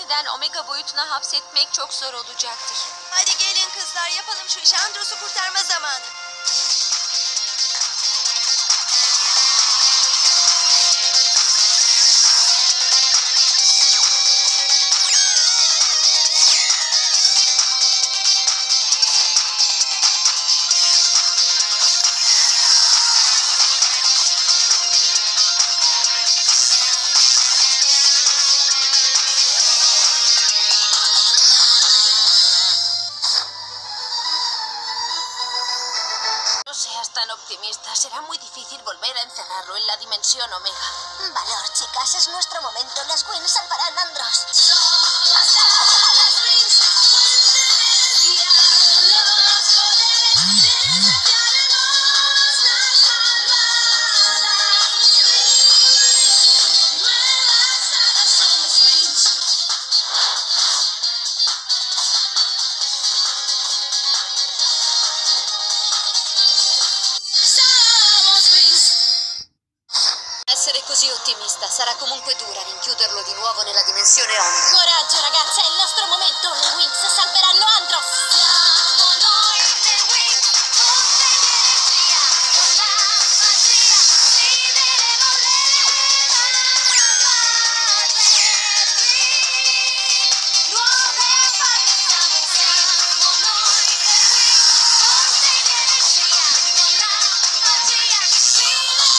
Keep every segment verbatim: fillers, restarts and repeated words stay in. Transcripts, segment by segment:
yeniden Omega boyutuna hapsetmek çok zor olacaktır. Hadi gelin kızlar, yapalım şu işi. Andros'u kurtarma zamanı. Tan optimista, será muy difícil volver a encerrarlo en la dimensión Omega. Valor, chicas, es nuestro momento. Las Wings salvarán a Andros. Essere così ottimista, sarà comunque dura rinchiuderlo di nuovo nella dimensione Omega. Coraggio, ragazze, è il nostro momento. Le Wings salveranno Andros. Siamo noi le Wings, fonte di energia, con la magia sfideremo le nuove fasi siamo, siamo noi le Wings, fonte di energia, con la magia sfideremo le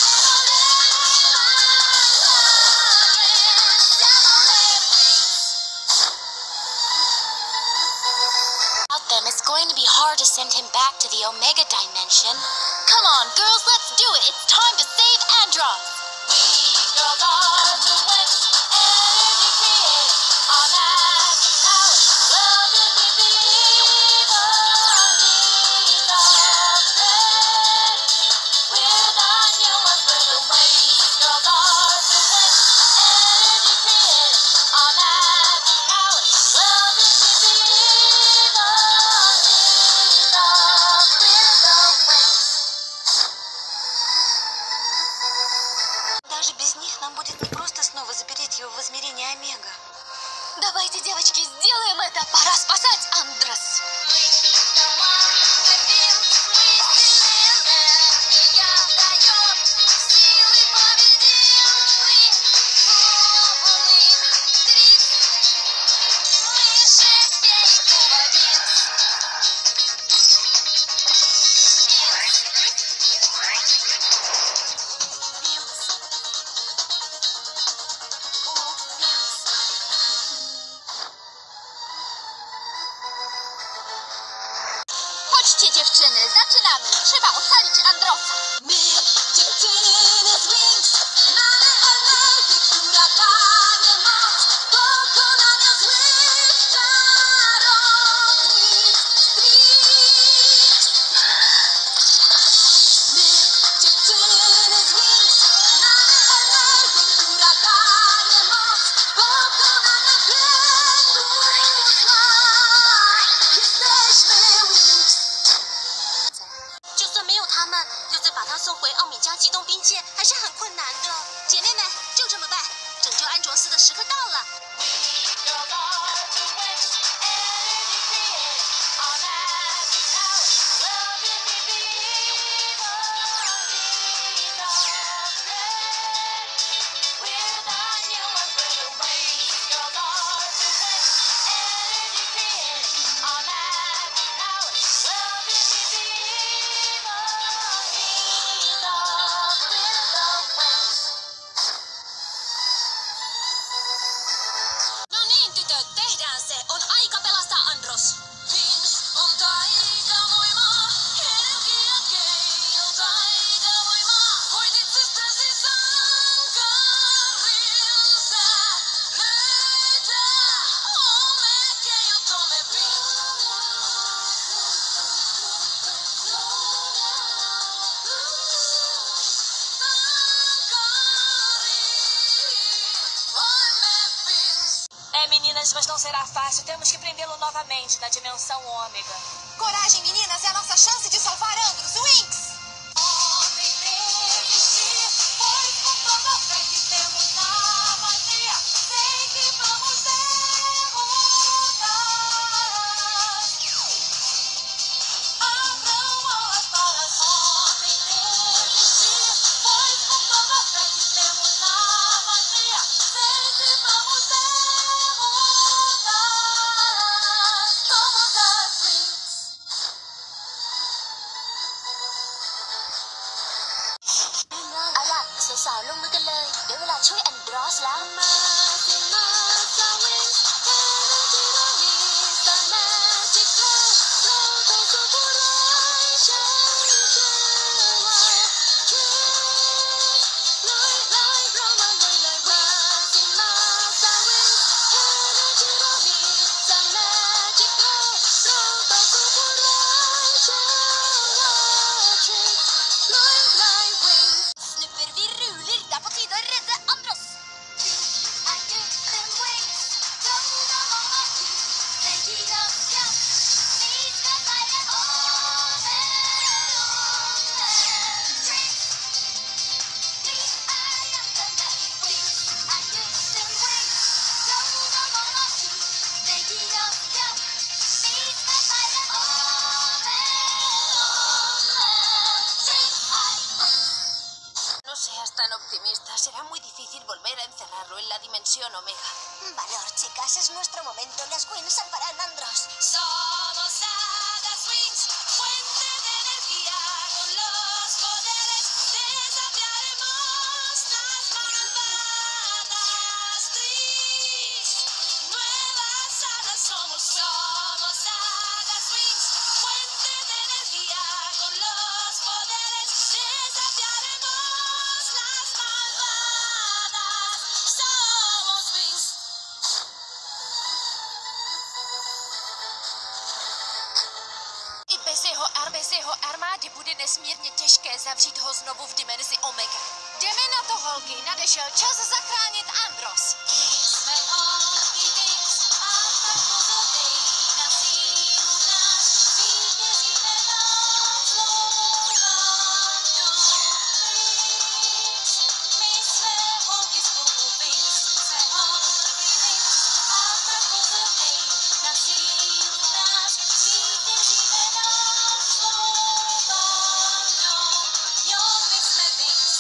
Them, it's going to be hard to send him back to the Omega dimension. Come on, girls, let's do it. It's time to save Andros. We girls are the wins, energy created, our magic power, love is revealed, these are thread. We're the new ones, we're the wings, girls are the wins, energy created, our magic power, love is revealed, these are we're the wings. Даже без них нам будет непросто снова запереть его в измерении Омега. Давайте, девочки, сделаем это. Пора спасать Андрос. Chodźcie, dziewczyny, zaczynamy. Trzeba ocalić Androsa. My, dziewczyny z Wings, mamy energię, która daje moc pokonania złych czarownic Strix. My, dziewczyny z Wings, mamy energię, która daje moc pokonania kręgu zła. Jesteśmy Wings. 就算没有他们，要再把他送回奥米加极冻冰界还是很困难的。姐妹们，就这么办！拯救安卓斯的时刻到了。No niin, tytöt, tehdään se. On aika pelastaa Andros. Wings on taikavoima, herkiä keil taikavoima. Voit itsestäsi sankarin sä löytää. Omega juttumme Wings. É, meninas, mas não será fácil. Temos que prendê-lo novamente na dimensão Ômega. Coragem, meninas, é a nossa chance de salvar Andros. Wings! Podem desistir, pois com toda a fé que temos na magia, sei que vamos vencer. la dimensión Omega. Valor, chicas, es nuestro momento. Las Wings salvarán a Andros. Somos Hadas Wings, fuente de energía. Con los poderes desafiaremos las malvadas Trix. Nuevas hadas somos, somos Hadas Wings, fuente de energía. Con los poderes desafiaremos las malvadas. Somos Wings. I bez jeho, a bez jeho armády bude nesmírně těžké zavřít ho znovu v dimenzi Omega. Jdeme na to, holky, nadešel čas zachránit Andros. Jsme holky Wings a tak pozorej na sílu nás. Vítězíme nad zlou vládou Wings. My jsme holky z klubu Wings. Jsme holky Wings a tak pozorej na sílu nás. Vítězíme nad zlou vládou. Jo, my jsme Wings.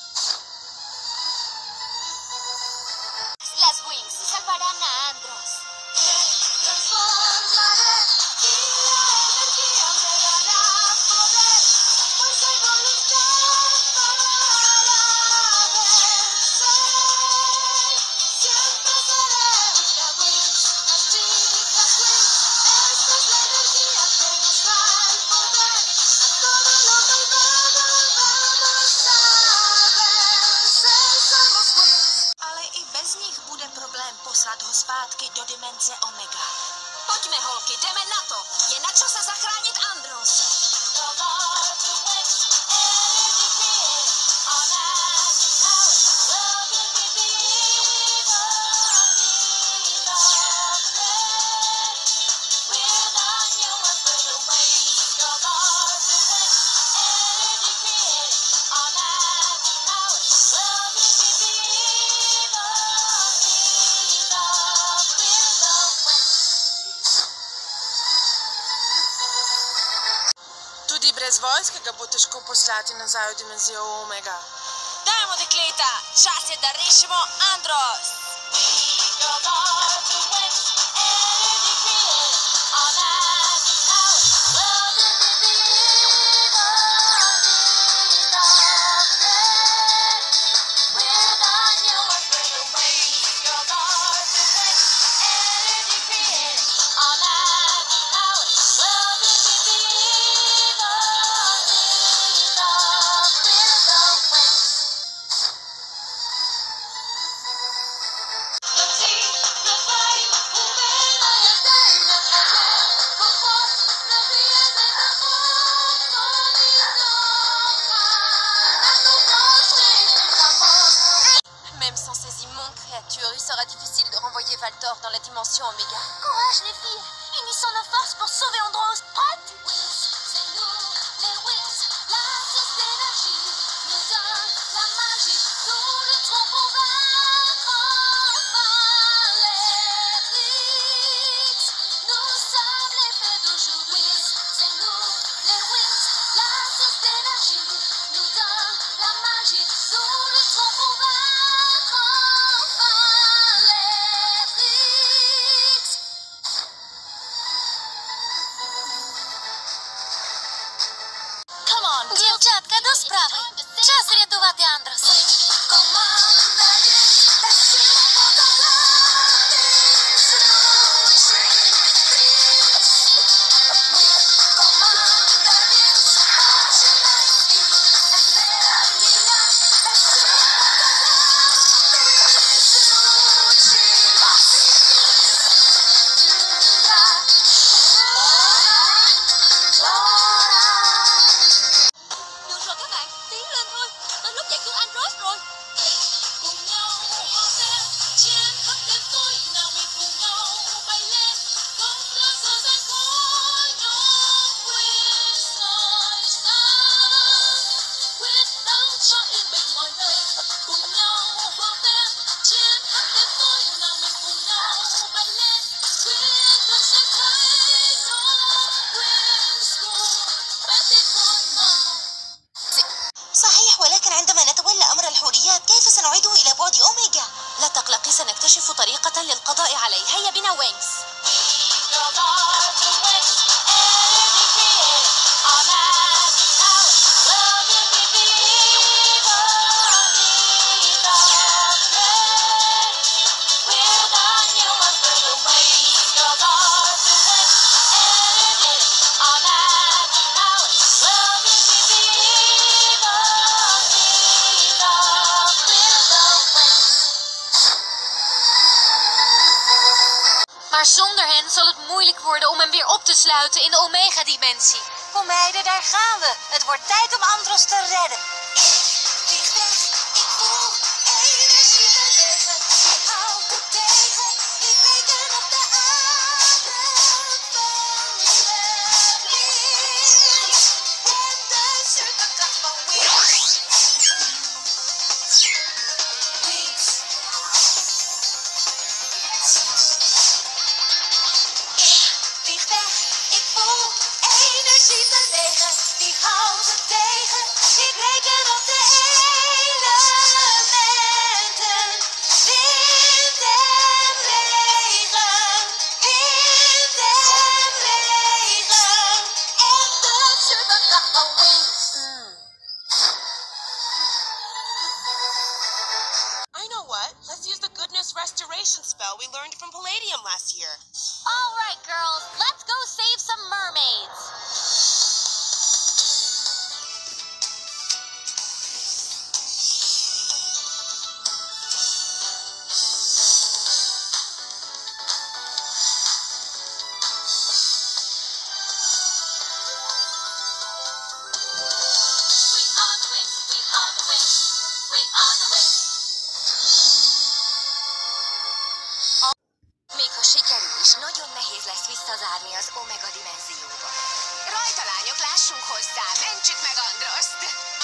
Las Wings salvarán a Andros. Transformaré y la energía me dará poder, fuerza y voluntad para vencer. Siempre seré una Wings, las chicas Wings. Esta es la energía que nos da el poder. A todo lo malvado vamos a vencer. Somos Wings. Ale i bez nich bude problém poslat ho zpátky do dimenze Omega. Pojďme, holky, jdeme na to. Je na čase zachránit Andros. Tudi brez vojske ga bo težko poslati nazaj v dimenzijo Omega. Dajmo, dekleta, čas je, da rešimo Andros. Même sans ces immondes créatures, il sera difficile de renvoyer Valtor dans la dimension Omega. Courage les filles, unissons nos forces pour sauver Andros. Prêtes? C'est nous, les Wings, la source d'énergie nous donne la magie. Nous lutterons pour vaincre enfin les Trix. Nous sommes les faits d'aujourd'hui. C'est nous, les Wings, la source d'énergie nous donne la magie. Nous lutterons pour vaincre enfin les Trix. سنكتشف طريقة للقضاء عليه. هيا بنا وينكس. Maar zonder hen zal het moeilijk worden om hem weer op te sluiten in de Omega-dimensie. Kom meiden, daar gaan we. Het wordt tijd om Andros te redden. Ik vlieg weg, ik voel energie bewegen. Ik hou het tegen, ik reken op de adem van de vlieg. En de superkracht van Wings. Wings. Ik vlieg weg, ik voel energie bewegen. Die houdt het tegen. Ik reken op de elementen. Wind en regen. Wind en regen. En de superkracht van Wings. I know what. Let's use the goodness restoration spell we learned from Palladium last year. All right, girls. Let's go save some mermaids. We are the Wings. We are the Wings. We are the Wings. Még ha sikerül is, nagyon nehéz lesz visszazárni az Omega dimenzióba. Rajta lányok, lássunk hozzá, mentsük meg Androszt!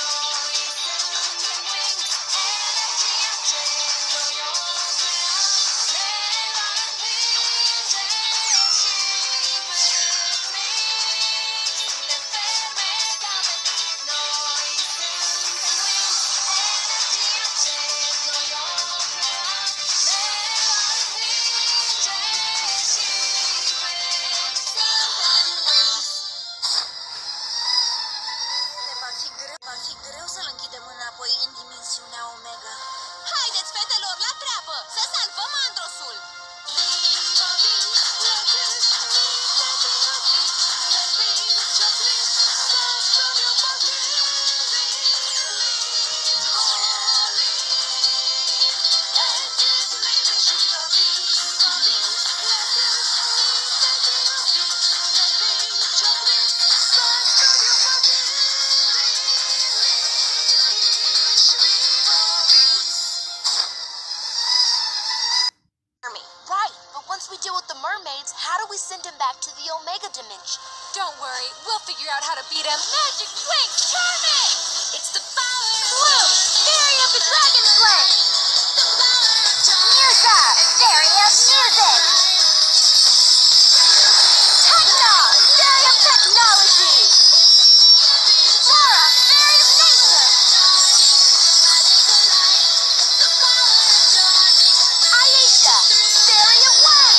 Va fi greu să-l închidem înapoi în dimensiunea Omega. Haideți, fetelor, la treabă! Să salvăm Androsul! Right, but once we deal with the mermaids, how do we send him back to the Omega dimension? Don't worry, we'll figure out how to beat him. Magic Wink, charming! It's the power! Bloom, Fairy of the Dragon Flame! Musa, Fairy of Music! Techno, Fairy of Technology! Flora, Fairy of Nature! Aisha, Fairy of Wind!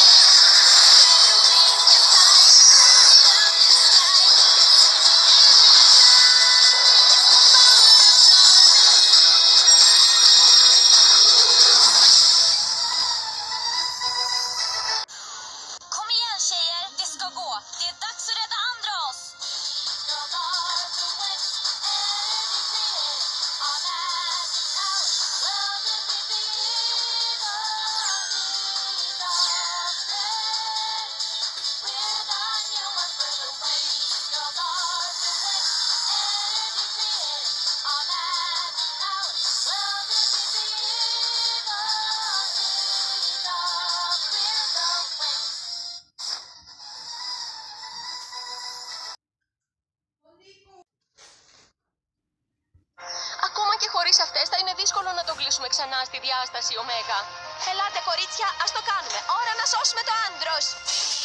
Kom igen tjejer, det ska gå. Det är dags att rädda Andros! Ακόμα και χωρίς αυτές θα είναι δύσκολο να τον κλείσουμε ξανά στη διάσταση Ωμέγα. Ελάτε κορίτσια, ας το κάνουμε. Ώρα να σώσουμε το Άντρος.